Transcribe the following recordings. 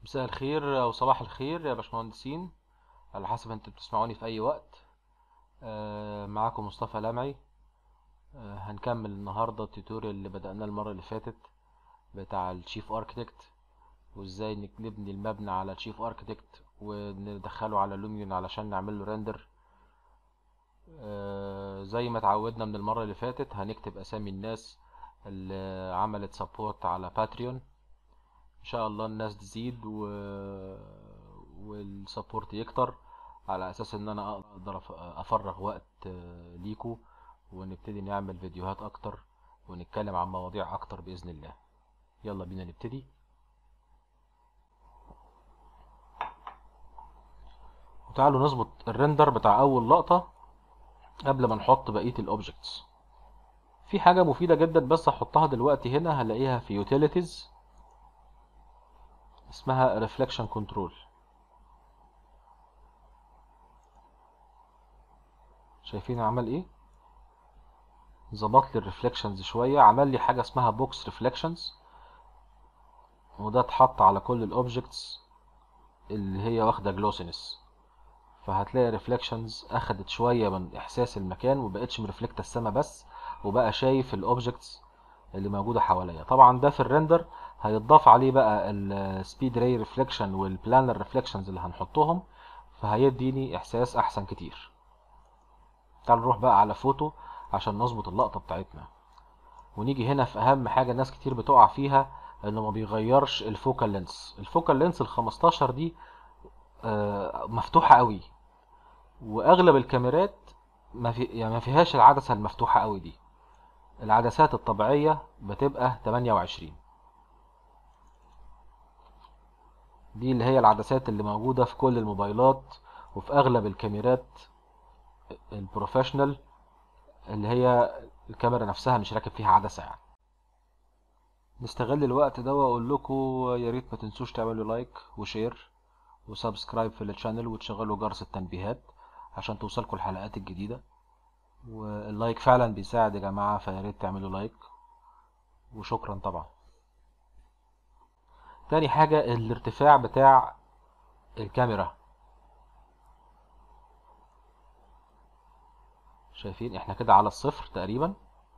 مساء الخير او صباح الخير يا باشمهندسين، على حسب انتوا بتسمعوني في اي وقت. معاكم مصطفى لمعي. هنكمل النهارده التيتوريال اللي بدأناه المرة اللي فاتت بتاع الشيف اركتكت، وازاي نبني المبنى على الشيف اركتكت وندخله على لوميون علشان نعمل له ريندر. زي ما اتعودنا من المرة اللي فاتت هنكتب اسامي الناس اللي عملت سبورت على باتريون. ان شاء الله الناس تزيد والسبورت يكتر، على اساس ان انا اقدر افرغ وقت ليكو، ونبتدي نعمل فيديوهات اكتر ونتكلم عن مواضيع اكتر باذن الله. يلا بينا نبتدي. وتعالوا نظبط الريندر بتاع اول لقطة قبل ما نحط بقية الاوبجكتس. في حاجة مفيدة جدا بس هحطها دلوقتي هنا، هلاقيها في يوتيليتيز، اسمها ريفليكشن كنترول. شايفين عمل ايه؟ ظبط لي الريفليكشنز شويه، عمل لي حاجه اسمها بوكس ريفليكشنز، وده اتحط على كل الاوبجكتس اللي هي واخده جلوسينس. فهتلاقي ريفليكشنز اخدت شويه من احساس المكان، ومبقتش مرفلكته السما بس، وبقى شايف الاوبجكتس اللي موجوده حواليا. طبعا ده في الريندر هيتضاف عليه بقى السبيد راي ريفليكشن والبلانر ريفليكشنز اللي هنحطهم، فهيديني احساس احسن كتير. تعالوا نروح بقى على فوتو عشان نظبط اللقطه بتاعتنا. ونيجي هنا في اهم حاجه ناس كتير بتقع فيها، انه ما بيغيرش الفوكال لينس. الفوكال لينس ال 15 دي مفتوحه قوي، واغلب الكاميرات ما فيهاش العدسه المفتوحه قوي دي. العدسات الطبيعيه بتبقى 28. دي اللي هي العدسات اللي موجوده في كل الموبايلات وفي اغلب الكاميرات البروفيشنال، اللي هي الكاميرا نفسها مش راكب فيها عدسه يعني. نستغل الوقت ده واقول لكم يا ريت ما تنسوش تعملوا لايك وشير وسبسكرايب في الشانل، وتشغلوا جرس التنبيهات عشان توصلكم الحلقات الجديدة. واللايك فعلا بيساعد يا جماعة، فيا ريت تعملوا لايك، وشكرا طبعا. تاني حاجة الارتفاع بتاع الكاميرا. شايفين احنا كده على الصفر تقريبا.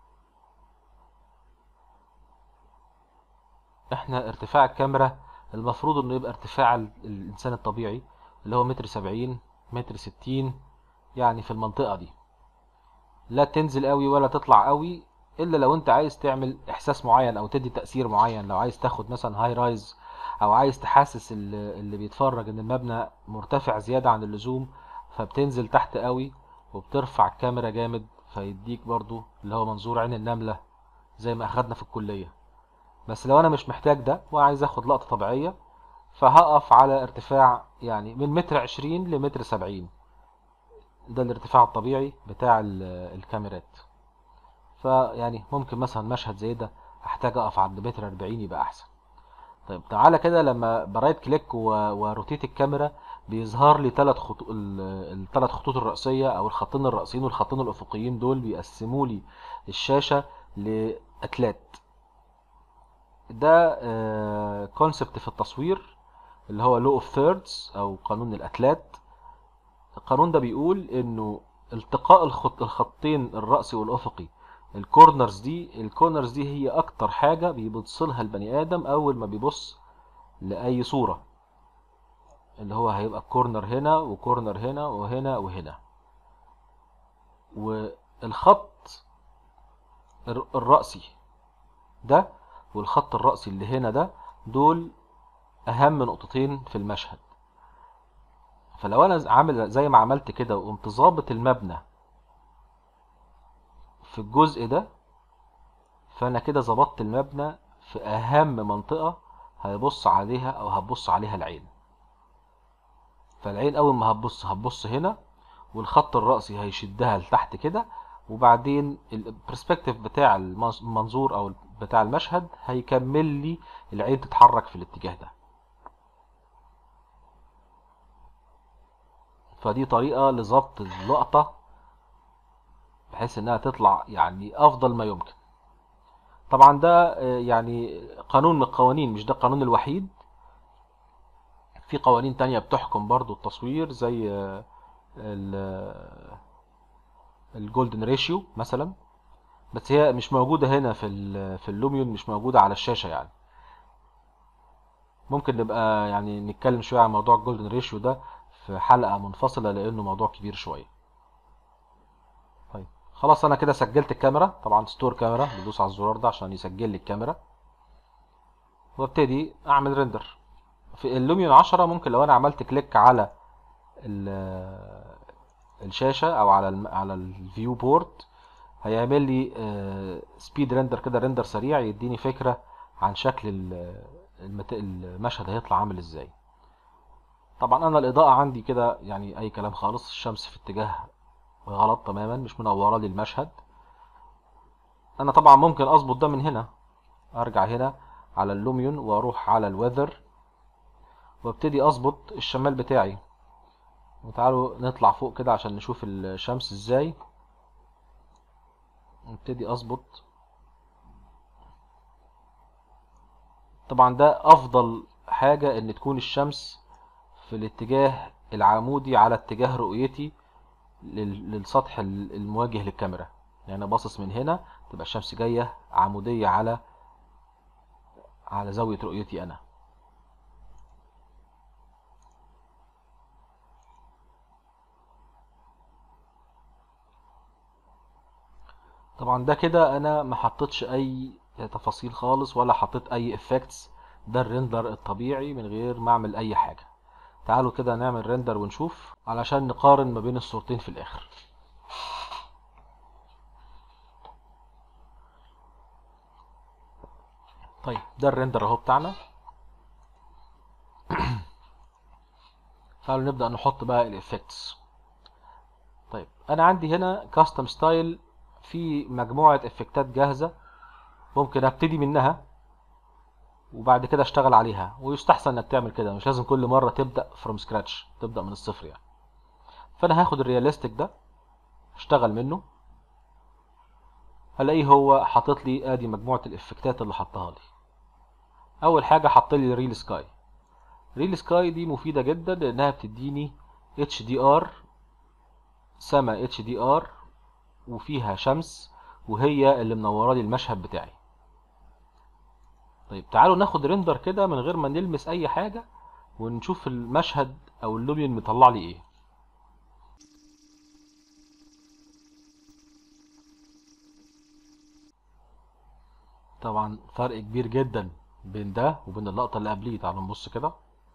احنا ارتفاع الكاميرا المفروض انه يبقى ارتفاع الانسان الطبيعي، اللي هو متر 70 متر 60، يعني في المنطقة دي. لا تنزل قوي ولا تطلع قوي، الا لو انت عايز تعمل احساس معين او تدي تأثير معين. لو عايز تاخد مثلا هاي رايز، او عايز تحسس اللي بيتفرج ان المبنى مرتفع زيادة عن اللزوم، فبتنزل تحت قوي وبترفع الكاميرا جامد، فيديك برضو اللي هو منظور عين النملة زي ما اخدنا في الكلية. بس لو انا مش محتاج ده وعايز اخد لقطة طبيعية، فهقف على ارتفاع يعني من متر 20 لمتر 70. ده الارتفاع الطبيعي بتاع الكاميرات. فيعني ممكن مثلا مشهد زي ده احتاج اقف عند متر 40 يبقى احسن. طيب تعالى كده، لما برايت كليك وروتيت الكاميرا بيظهر لي الثلاث خطوط الرئيسيه، او الخطين الرئيسيين والخطين الافقيين. دول بيقسموا لي الشاشه لاتلات. ده كونسبت في التصوير اللي هو لو اوف ثيردز او قانون الاتلات. القانون ده بيقول انه التقاء الخطين الرأسي والأفقي، الكورنرز دي هي أكتر حاجة بيبص لها البني آدم أول ما بيبص لأي صورة، اللي هو هيبقى كورنر هنا وكورنر هنا وهنا وهنا. والخط الرأسي ده والخط الرأسي اللي هنا ده، دول أهم نقطتين في المشهد. فلو أنا عامل زي ما عملت كده وقمت ظابط المبنى في الجزء ده، فانا كده ظبطت المبنى في اهم منطقة هيبص عليها او هتبص عليها العين. فالعين اول ما هتبص هنا، والخط الرأسي هيشدها لتحت كده، وبعدين البرسبكتيف بتاع المنظور او بتاع المشهد هيكمل لي العين تتحرك في الاتجاه ده. فدي طريقة لضبط اللقطة بحيث انها تطلع يعني افضل ما يمكن. طبعا ده يعني قانون من القوانين، مش ده القانون الوحيد، في قوانين تانية بتحكم برضو التصوير، زي الجولدن ريشيو مثلا، بس هي مش موجودة هنا في اللوميون، مش موجودة على الشاشة يعني. ممكن نبقى يعني نتكلم شوية عن موضوع الجولدن ريشيو ده في حلقة منفصلة، لأنه موضوع كبير شوية. طيب خلاص، أنا كده سجلت الكاميرا. طبعا ستور كاميرا، بدوس على الزرار ده عشان يسجل لي الكاميرا، وابتدي أعمل ريندر. في اللوميون 10 ممكن لو أنا عملت كليك على الشاشة أو على الفيو بورد، هيعمل لي سبيد ريندر كده، ريندر سريع يديني فكرة عن شكل المشهد هيطلع عامل ازاي. طبعا انا الاضاءة عندي كده يعني اي كلام خالص، الشمس في اتجاه غلط تماما، مش منورة لي المشهد. انا طبعا ممكن اظبط ده من هنا، ارجع هنا على اللوميون واروح على الويذر وابتدي اظبط الشمال بتاعي. وتعالوا نطلع فوق كده عشان نشوف الشمس ازاي. نبتدي اظبط. طبعا ده افضل حاجة ان تكون الشمس في الاتجاه العمودي على اتجاه رؤيتي للسطح المواجه للكاميرا. يعني انا باصص من هنا، تبقى الشمس جاية عمودية على زاوية رؤيتي انا. طبعا ده كده انا ما حطيتش اي تفاصيل خالص، ولا حطيت اي افكتس. ده الريندر الطبيعي من غير ما اعمل اي حاجة. تعالوا كده نعمل ريندر ونشوف علشان نقارن ما بين الصورتين في الاخر. طيب ده الريندر اهو بتاعنا. تعالوا نبدأ نحط بقى الافكتس. طيب انا عندي هنا كاستم ستايل، في مجموعة افكتات جاهزة ممكن ابتدي منها وبعد كده اشتغل عليها. ويستحسن انك تعمل كده، مش لازم كل مرة تبدأ فروم سكراتش، تبدأ من الصفر يعني. فانا هاخد الرياليستيك ده اشتغل منه، هلاقيه هو حاطط لي ادي مجموعة الافكتات اللي حطها لي. اول حاجة حط لي ريل سكاي. ريل سكاي دي مفيدة جدا لانها بتديني اتش دي ار، سما اتش دي ار، وفيها شمس وهي اللي منوره لي المشهد بتاعي. طيب تعالوا ناخد ريندر كده من غير ما نلمس اي حاجة، ونشوف المشهد او اللوميون مطلع لي ايه. طبعا فرق كبير جدا بين ده وبين اللقطة اللي قبليه. تعالوا نبص كده.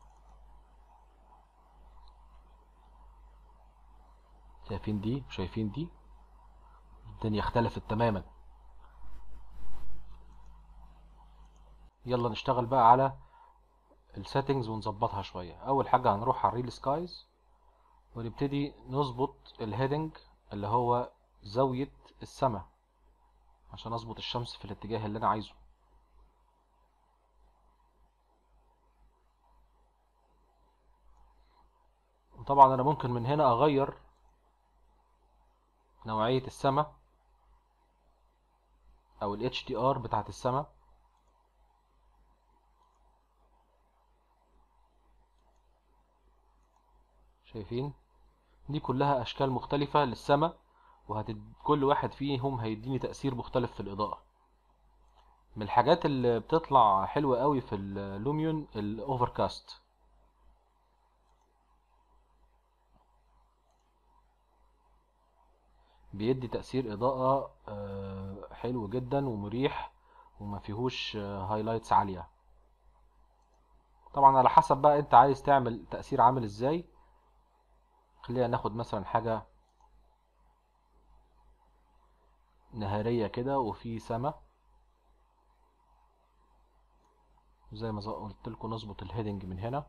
شايفين دي وشايفين دي، الدنيا اختلفت تماما. يلا نشتغل بقى على السيتنجز ونظبطها شوية. اول حاجة هنروح على الريل سكايز ونبتدي نظبط الهيدنج اللي هو زاوية السماء، عشان اظبط الشمس في الاتجاه اللي انا عايزه. وطبعا انا ممكن من هنا اغير نوعية السماء او ال HDR بتاعت السماء. شايفين دي كلها اشكال مختلفة للسماء، كل واحد فيهم هيديني تأثير مختلف في الإضاءة. من الحاجات اللي بتطلع حلوة قوي في اللوميون الاوفركاست. بيدي تأثير إضاءة حلو جدا ومريح، وما فيهوش هايلايتس عالية. طبعا على حسب بقى انت عايز تعمل تأثير عامل ازاي. خلينا ناخد مثلا حاجة نهارية كده وفي سما، زي ما قلت لكم نظبط الهيدنج من هنا.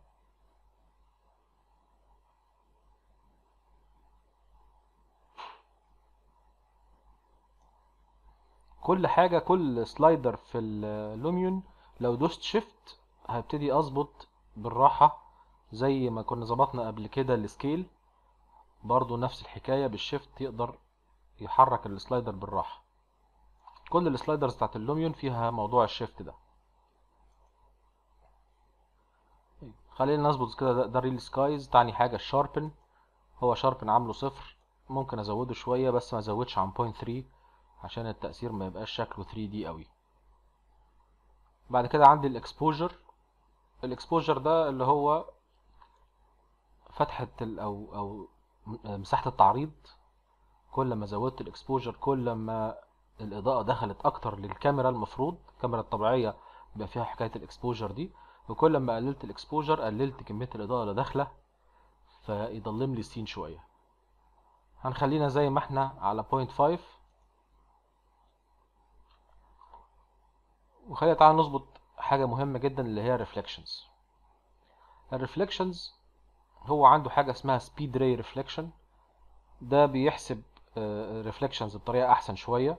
كل حاجة، كل سلايدر في اللوميون لو دوست شيفت هبتدي اظبط بالراحة، زي ما كنا ظبطنا قبل كده السكيل. برضو نفس الحكاية، بالشيفت يقدر يحرك السلايدر بالراحة. كل السلايدرز بتاعت اللوميون فيها موضوع الشيفت ده. خلينا نظبط كده. ده الريل سكايز. تاني حاجة الشاربن، هو شاربن عامله 0. ممكن ازوده شوية بس ما ازودش عن 0.3 عشان التأثير ما يبقاش شكله 3D قوي. بعد كده عندي الاكسبوجر. الاكسبوجر ده اللي هو فتحة او مساحة التعريض. كل ما زودت الاكسبوجر كل ما الاضاءة دخلت اكتر للكاميرا. المفروض الكاميرا الطبيعية بيبقى فيها حكاية الاكسبوجر دي، وكل ما قللت الاكسبوجر قللت كمية الاضاءة اللي داخلة فيضلم لي السين شوية. هنخلينا زي ما احنا على 0.5. وخلينا تعالى نظبط حاجة مهمة جدا اللي هي الريفلكشنز. الريفلكشنز هو عنده حاجة اسمها سبيد راي ريفلكشن. ده بيحسب ريفلكشنز بطريقة احسن شوية.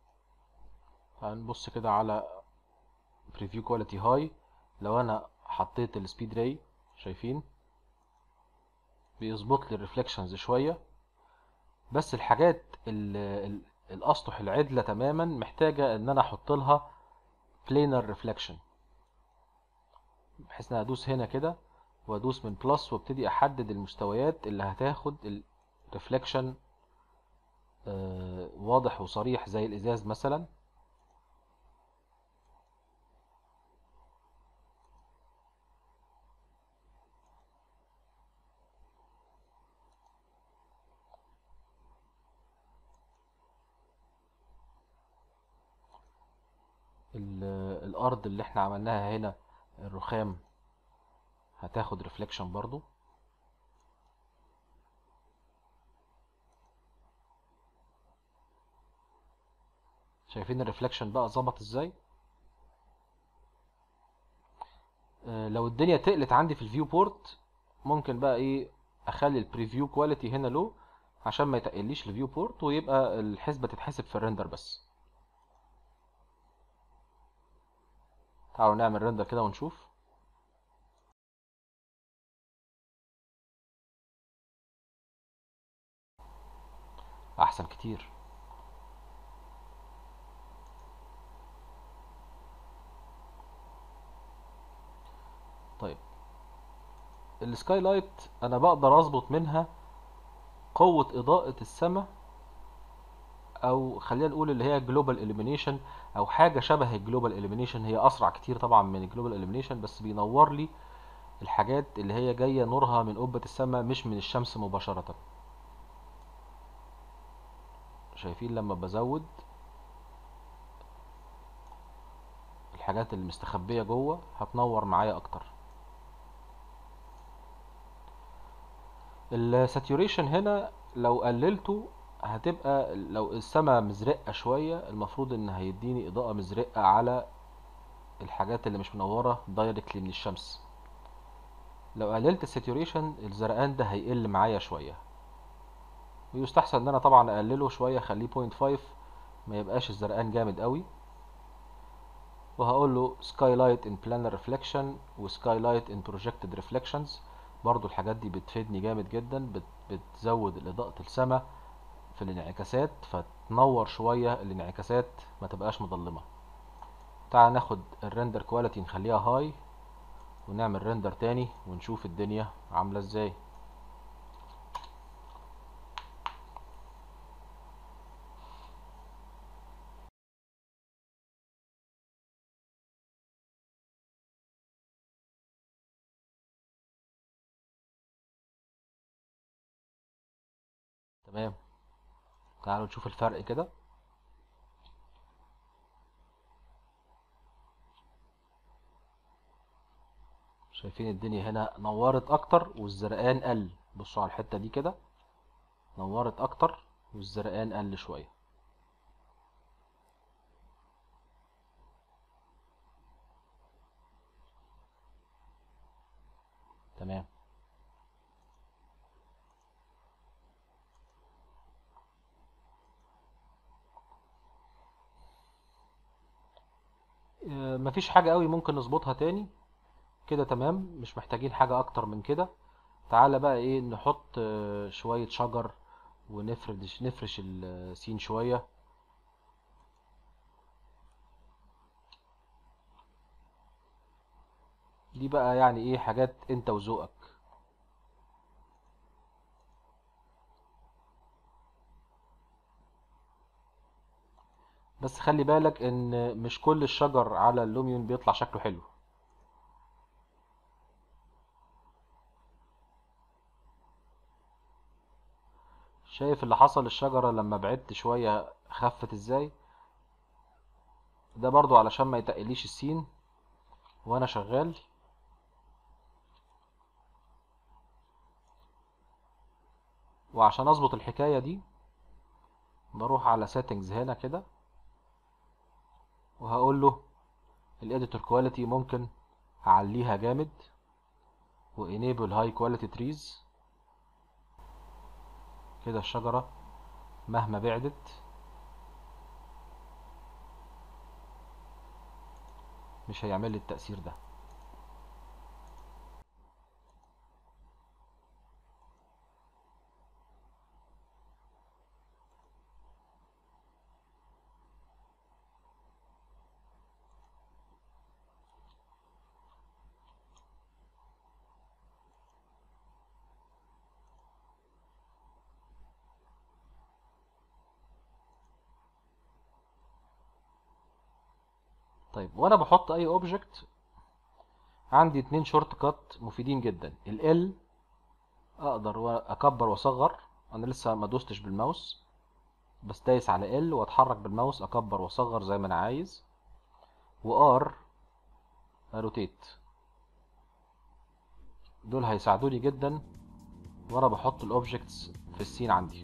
هنبص كده على بريفيو كواليتي هاي. لو انا حطيت السبيد راي شايفين بيظبط لي الريفلكشنز شوية. بس الحاجات الاسطح العدلة تماما محتاجة ان انا احط لها بلينر ريفلكشن، بحيث ان انا ادوس هنا كده وادوس من بلس وابتدي احدد المستويات اللي هتاخد الريفلكشن واضح وصريح زي الازاز مثلا. الارض اللي احنا عملناها هنا الرخام هتاخد ريفلكشن برضو. شايفين الريفلكشن بقى ظبط ازاي؟ لو الدنيا تقلت عندي في الفيو بورت ممكن بقى ايه اخلي البريفيو كواليتي هنا لو عشان ما يتقليش الفيو بورت، ويبقى الحسبة تتحسب في الريندر بس. تعالوا نعمل ريندر كده ونشوف. احسن كتير. طيب السكاي لايت انا بقدر اظبط منها قوة اضاءة السماء، او خلينا نقول اللي هي جلوبال illumination او حاجة شبه الجلوبال illumination. هي اسرع كتير طبعا من الجلوبال illumination بس بينور لي الحاجات اللي هي جاية نورها من قبة السماء مش من الشمس مباشرة. شايفين لما بزود الحاجات اللي مستخبية جوه هتنور معايا اكتر. الساتوريشن هنا لو قللته هتبقى، لو السماء مزرقة شوية المفروض ان هيديني اضاءة مزرقة على الحاجات اللي مش منورة دايركتلي من الشمس. لو قللت الساتوريشن الزرقان ده هيقل معايا شوية، ويستحسن ان انا طبعا اقلله شوية اخليه 0.5 ما يبقاش الزرقان جامد قوي. وهقول له skylight in planar reflection و skylight in projected reflections. برضو الحاجات دي بتفيدني جامد جدا، بتزود اضاءة السماء في الانعكاسات فتنور شوية الانعكاسات ما تبقاش مظلمة. تعال ناخد الريندر كواليتي نخليها هاي ونعمل ريندر تاني ونشوف الدنيا عاملة ازاي. تمام. تعالوا نشوف الفرق كده. شايفين الدنيا هنا نورت اكتر والزرقان قل. بصوا على الحتة دي كده نورت اكتر والزرقان قل شوية. تمام. مفيش حاجة قوي ممكن نظبطها تاني كده. تمام، مش محتاجين حاجة اكتر من كده. تعالى بقى ايه نحط شوية شجر نفرش السين شوية. دي بقى يعني ايه حاجات انت وذوقك. بس خلي بالك ان مش كل الشجر على اللوميون بيطلع شكله حلو. شايف اللي حصل الشجرة لما بعدت شوية خفت ازاي؟ ده برضو علشان ما يتقليش السين وانا شغال. وعشان اظبط الحكاية دي بروح على settings هنا كده، وهقول له الeditor quality ممكن اعليها جامد، و enable high quality trees. كده الشجرة مهما بعدت مش هيعمل لي التأثير ده. طيب وانا بحط اي اوبجكت عندي اتنين شورت كات مفيدين جدا. ال اقدر اكبر واصغر، انا لسه ما دوستش بالماوس، بس دايس على ال واتحرك بالماوس اكبر واصغر زي ما انا عايز. وار روتيت، دول هيساعدوني جدا وانا بحط الاوبجكتس في السين عندي.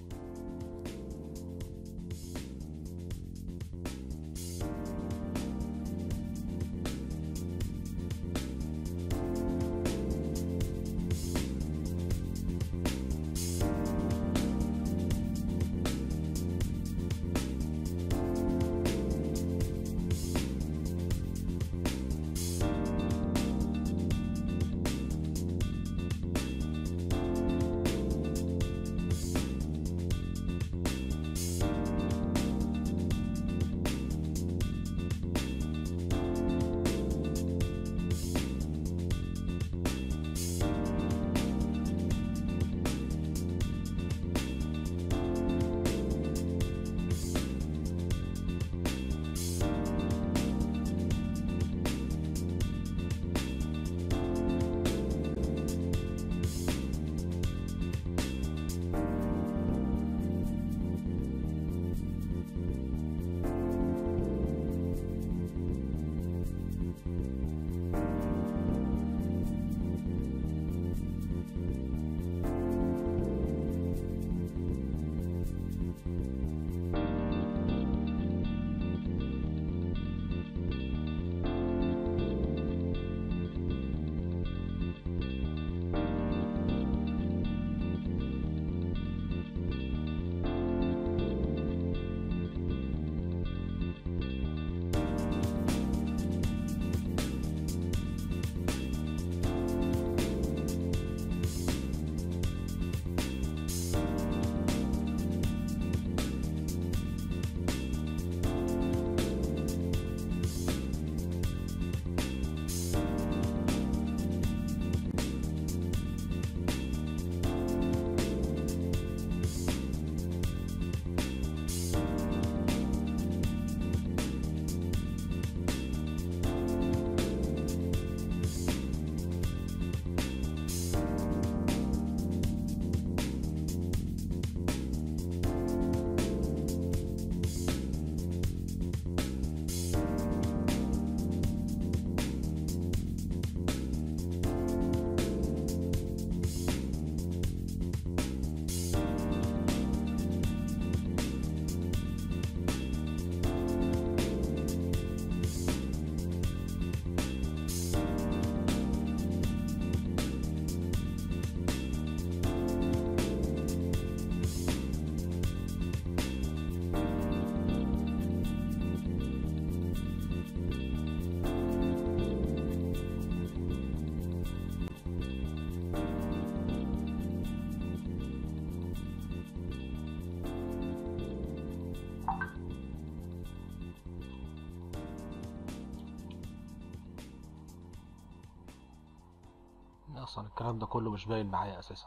اصلا الكلام ده كله مش باين معايا اساسا.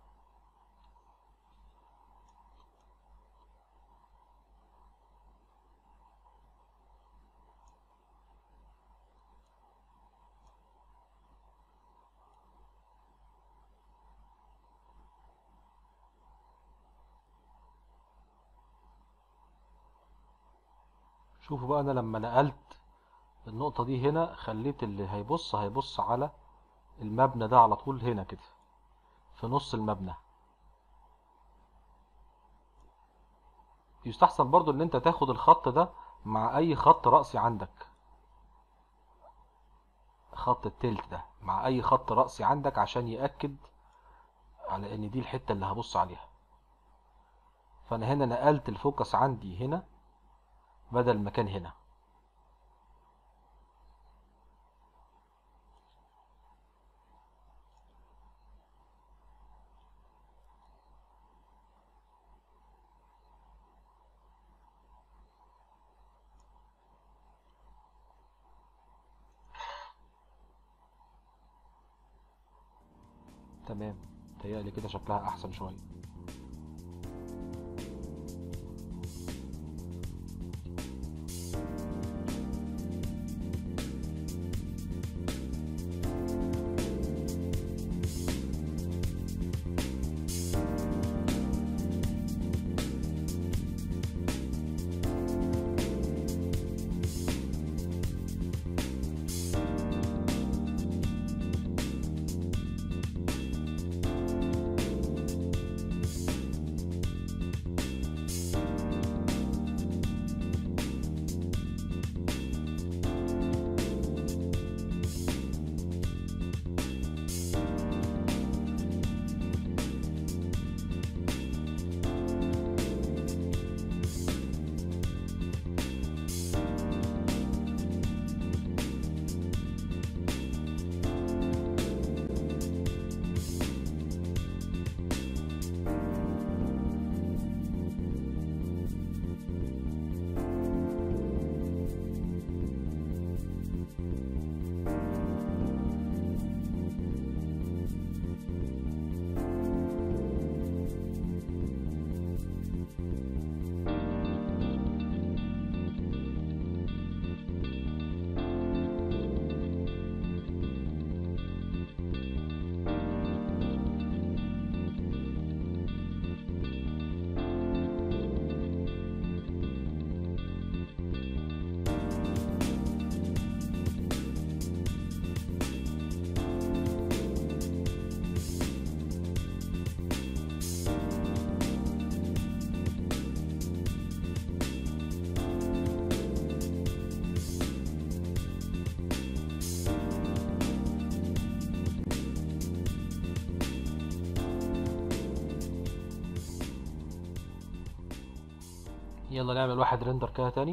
شوفوا بقى، انا لما نقلت النقطة دي هنا خليت اللي هيبص على المبنى ده على طول هنا كده في نص المبنى. يستحسن برضو ان انت تاخد الخط ده مع اي خط رأسي عندك، خط التلت ده مع اي خط رأسي عندك عشان يأكد على ان دي الحتة اللي هبص عليها. فانا هنا نقلت الفوكس عندي هنا بدل ما كان هنا. تمام، متهيألي كده شكلها احسن شوية. يلا نعمل واحد ريندر كده تاني.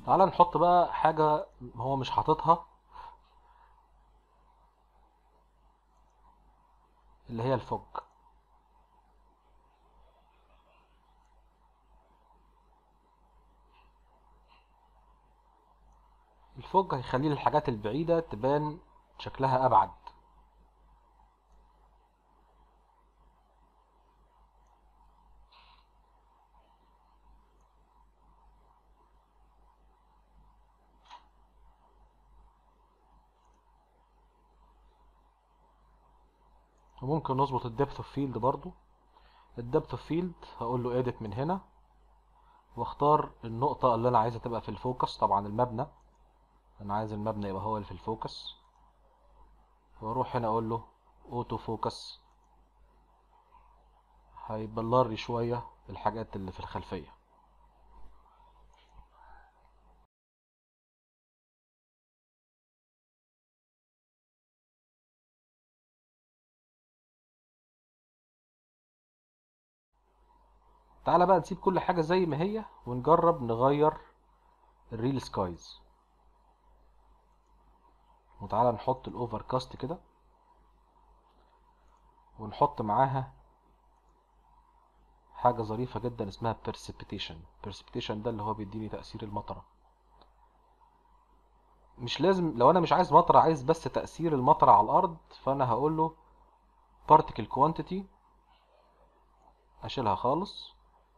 تعالى نحط بقى حاجة هو مش حاططها، اللي هي الفوج. الفوج هيخلي الحاجات البعيدة تبان شكلها أبعد. وممكن نظبط الدبث اوف فيلد برضو. الدبث اوف فيلد هقول له edit من هنا، واختار النقطة اللي انا عايزها تبقى في الفوكس. طبعا المبنى، انا عايز المبنى يبقى هو اللي في الفوكس، واروح هنا اقول له اوتو فوكس، هيبلر لي شوية الحاجات اللي في الخلفية. تعالى بقى نسيب كل حاجة زي ما هي ونجرب نغير الريل سكايز. وتعالى نحط الاوفر كاست كده، ونحط معاها حاجة ظريفة جدا اسمها precipitation. precipitation ده اللي هو بيديني تأثير المطرة. مش لازم، لو انا مش عايز مطرة، عايز بس تأثير المطرة على الارض، فانا هقول له particle quantity، اشيلها خالص،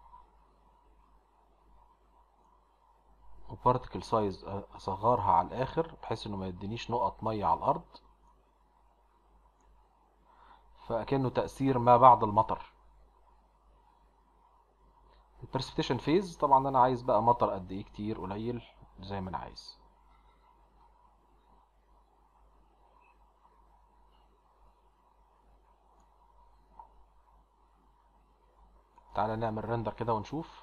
و particle size اصغرها على الاخر بحيث انه ما يدينيش نقط مية على الارض، فاكنه تأثير ما بعد المطر. البرسبتيشن فيز طبعا انا عايز بقى مطر قد ايه، كتير قليل زي ما انا عايز. تعالى نعمل ريندر كده ونشوف.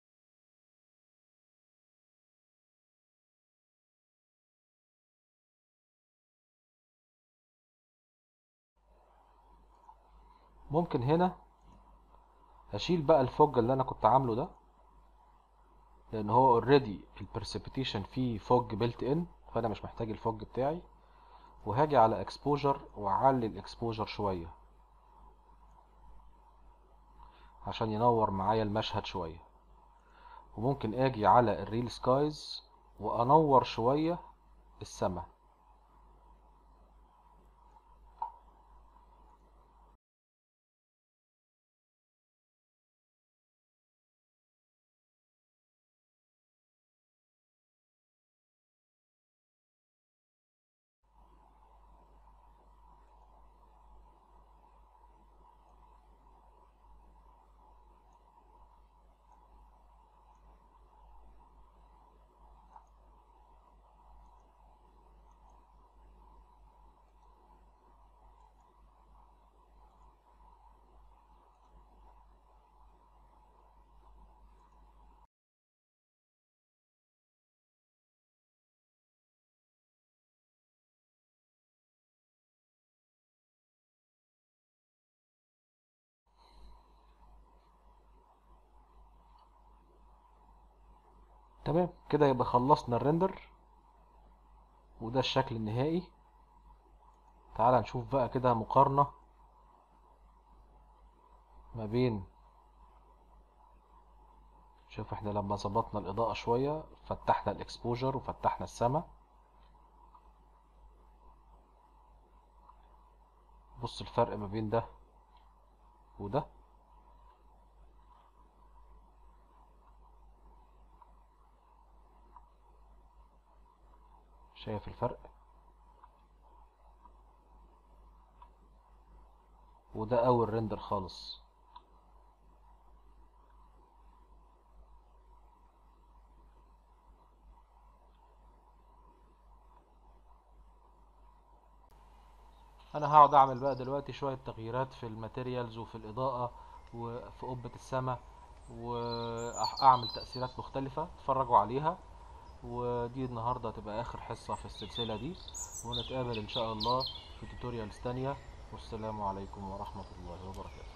ممكن هنا هشيل بقى الفوج اللي انا كنت عامله ده، لان هو اوريدي البرسبتيشن فيه فوج بيلت ان، فانا مش محتاج الفوج بتاعي. وهاجي على اكسبوجر واعلي الاكسبوجر شوية عشان ينور معايا المشهد شوية. وممكن اجي على الريل سكايز وانور شوية السماء. تمام كده، يبقى خلصنا الريندر، وده الشكل النهائي. تعال نشوف بقى كده مقارنة ما بين، شوف احنا لما ظبطنا الإضاءة شوية، فتحنا الاكسبوجر وفتحنا السماء، بص الفرق ما بين ده وده. شايف الفرق؟ وده اول ريندر خالص. انا هقعد اعمل بقى دلوقتي شوية تغييرات في الماتيريالز وفي الاضاءة وفي قبة السماء، واعمل تأثيرات مختلفة اتفرجوا عليها. ودي النهاردة هتبقى اخر حصة في السلسلة دي، ونتقابل ان شاء الله في توتوريالز تانية. والسلام عليكم ورحمة الله وبركاته.